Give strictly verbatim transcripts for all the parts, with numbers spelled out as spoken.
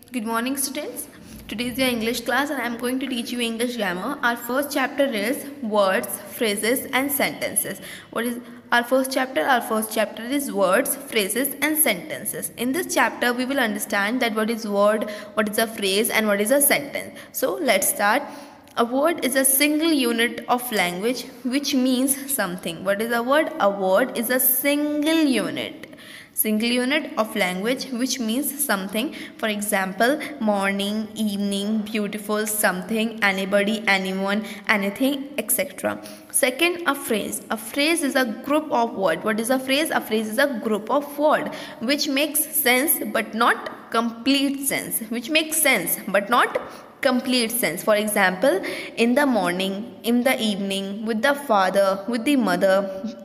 Good morning, students. Today is your English class and I am going to teach you English grammar. Our first chapter is words, phrases and sentences. What is our first chapter? Our first chapter is words, phrases and sentences. In this chapter, we will understand that what is word, what is a phrase and what is a sentence. So, let's start. A word is a single unit of language which means something. What is a word? A word is a single unit. Single unit of language which means something. For example, morning, evening, beautiful, something, anybody, anyone, anything, et cetera. Second, a phrase. A phrase is a group of words. What is a phrase? A phrase is a group of words which makes sense but not complete sense. Which makes sense but not complete sense. For example, in the morning, in the evening, with the father, with the mother,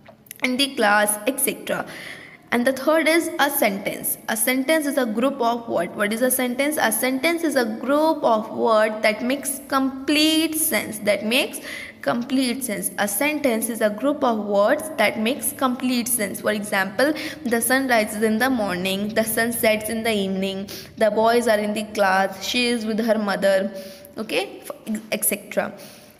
in the class, et cetera. And the third is a sentence. A sentence is a group of words. What is a sentence? A sentence is a group of words that makes complete sense. That makes complete sense. A sentence is a group of words that makes complete sense. For example, the sun rises in the morning, the sun sets in the evening, the boys are in the class, she is with her mother, okay, et cetera.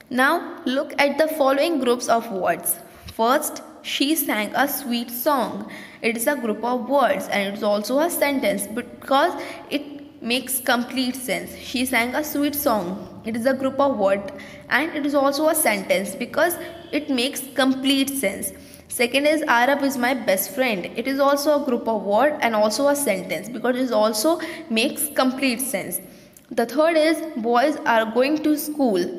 Now look at the following groups of words. First, she sang a sweet song. It is a group of words and it is also a sentence because it makes complete sense. She sang a sweet song. It is a group of words and it is also a sentence because it makes complete sense. Second is Arab is my best friend. It is also a group of words and also a sentence because it also makes complete sense. The third is boys are going to school.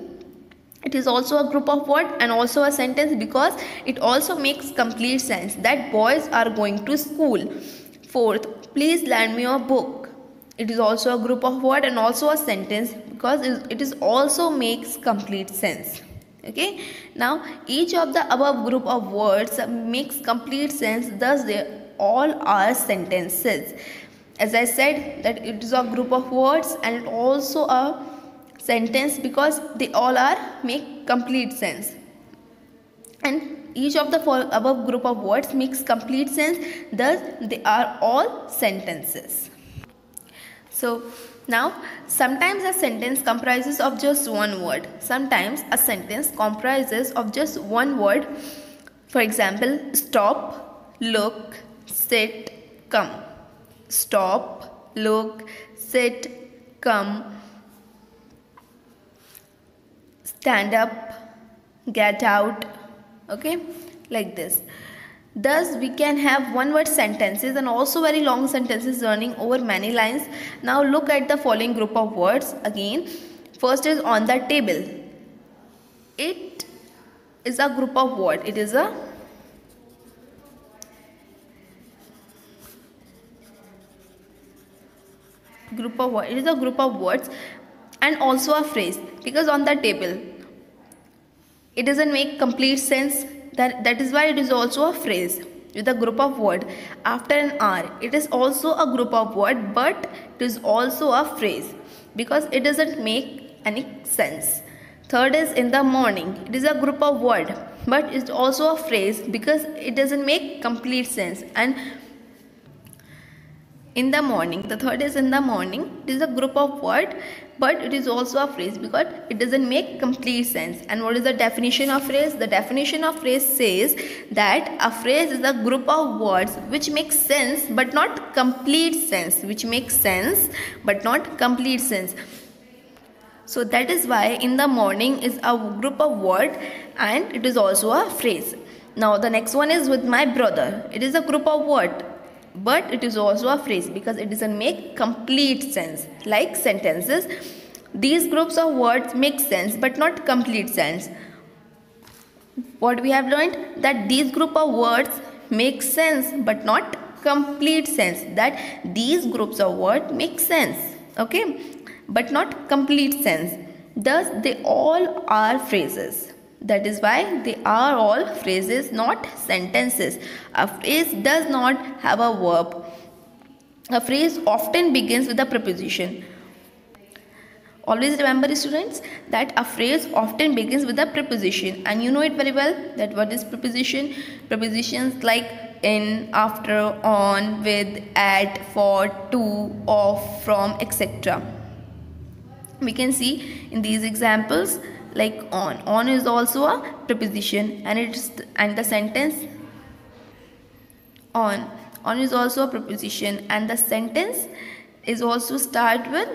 It is also a group of words and also a sentence because it also makes complete sense that boys are going to school. Fourth, please lend me your book. It is also a group of words and also a sentence because it is also makes complete sense. Okay. Now each of the above group of words makes complete sense, thus they all are sentences. As I said that it is a group of words and it also a sentence because they all are make complete sense, and each of the above group of words makes complete sense, thus they are all sentences. So now sometimes a sentence comprises of just one word, sometimes a sentence comprises of just one word. For example, stop, look, sit, come. Stop, look, sit, come. Stand up, get out, okay, like this. Thus we can have one word sentences and also very long sentences running over many lines. Now look at the following group of words again. First is on the table. It is a group of words. It is a group of words. It is a group of words and also a phrase because on the table it doesn't make complete sense, that that is why it is also a phrase with a group of word. After an hour, it is also a group of word but it is also a phrase because it doesn't make any sense. Third is in the morning. It is a group of word but it's also a phrase because it doesn't make complete sense. And in the morning, the third is in the morning. It is a group of words but it is also a phrase because it doesn't make complete sense. And what is the definition of phrase? The definition of phrase says that a phrase is a group of words which makes sense but not complete sense. Which makes sense but not complete sense. So that is why in the morning is a group of words and it is also a phrase. Now the next one is with my brother. It is a group of words but it is also a phrase because it doesn't make complete sense. Like sentences, these groups of words make sense but not complete sense. What we have learned, that these group of words make sense but not complete sense. That these groups of words make sense, okay, but not complete sense. Thus they all are phrases. That is why they are all phrases, not sentences. A phrase does not have a verb. A phrase often begins with a preposition. Always remember, students, that a phrase often begins with a preposition, and you know it very well that what is preposition. Prepositions like in, after, on, with, at, for, to, of, from, et cetera. We can see in these examples like on. On is also a preposition, and it's and the sentence on. On is also a preposition, and the sentence is also start with.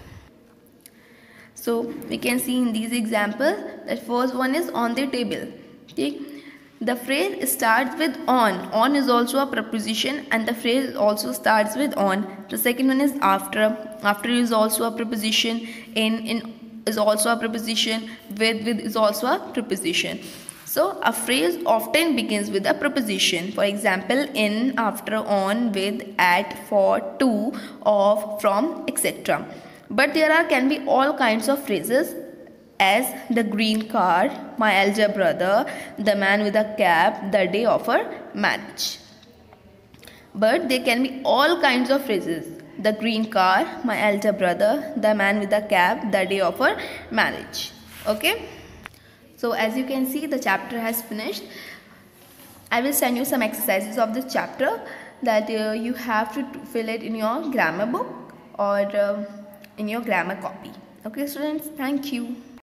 So we can see in these examples that first one is on the table. Okay. The phrase starts with on. On is also a preposition, and the phrase also starts with on. The second one is after. After is also a preposition. In, in is also a preposition. With, with is also a preposition. So a phrase often begins with a preposition. For example, in, after, on, with, at, for, to, of, from, et cetera. But there are can be all kinds of phrases, as the green car, my elder brother, the man with a cap, the day of our marriage. But there can be all kinds of phrases. The green car, my elder brother, the man with a cap, the day of our marriage. Okay. So as you can see, the chapter has finished. I will send you some exercises of this chapter that uh, you have to fill it in your grammar book or uh, in your grammar copy. Okay students, thank you.